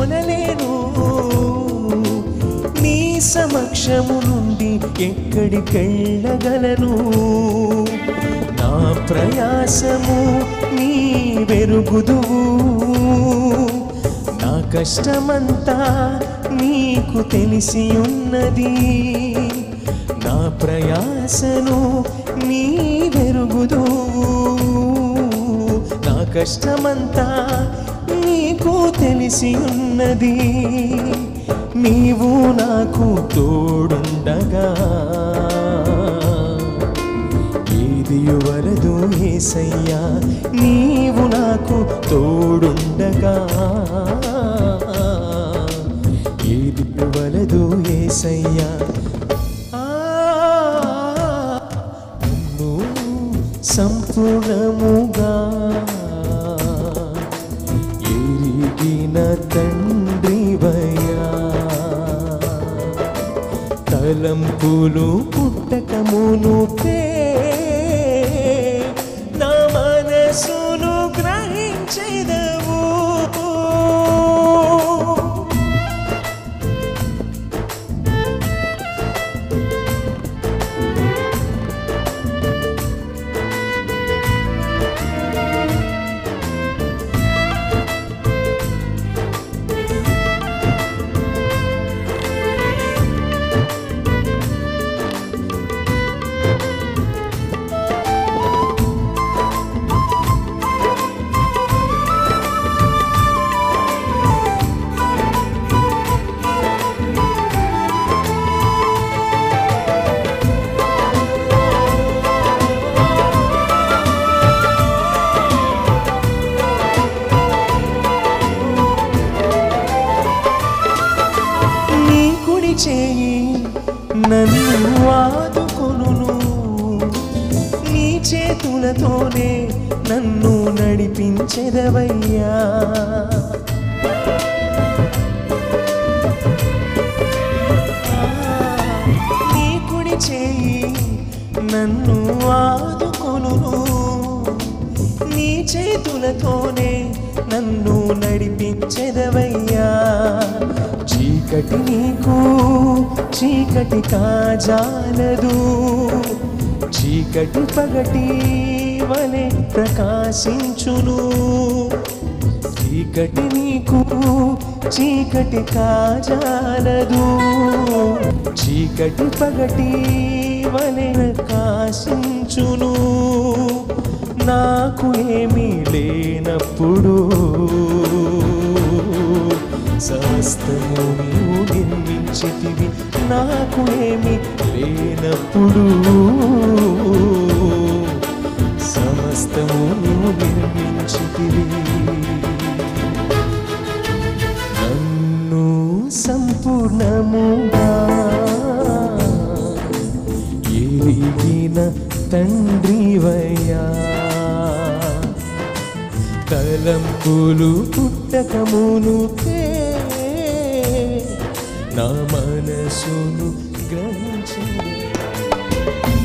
కొనలేను నీ సమక్షము నుండి ఎక్కడికెళ్ళగలను నా ప్రయాసము నీ వెరుగుదువు నా కష్టమంతా నీకు తెలిసి ఉన్నది నా ప్రయాసను నీ వెరుగుదువు నా కష్టమంతా నీకు తెలిసి ఉన్నది నీవు నాకు తోడుండగా ఏది వలదు యేసయ్యా నీవు నాకు తోడుండగా ఏది వలదు యేసయ్యా సంపూర్ణముగా ఎరిగిన తండ్రివయ్యా తలంపులు పుట్టకమునుపే నా మనసును గ్రహించెదవు చేయి నన్ను ఆదుకొనును నీ చేతులతోనే నన్ను నడిపించెదవయ్యా నీ కుడి చేయి నన్ను ఆదుకొనును నీ చేతులతోనే నన్ను నడిపించెదవయ్యా చీకటి నీకు చీకటి కాజాలదు చీకటి పగటి వలె ప్రకాశించును చీకటి నీకు చీకటి కాజాలదు చీకటి పగటి వలె ప్రకాశించును నాకు ఏమీ లేనప్పుడు సమస్తము నీవు నిర్మించితివి నాకు ఏమి లేనప్పుడు సమస్తము నీవు నిర్మించితివి నన్ను సంపూర్ణముగా ఎరిగిన తండ్రివయ్యా తలంపులు పుట్టకమునుపే నా మనసును గ్రహించి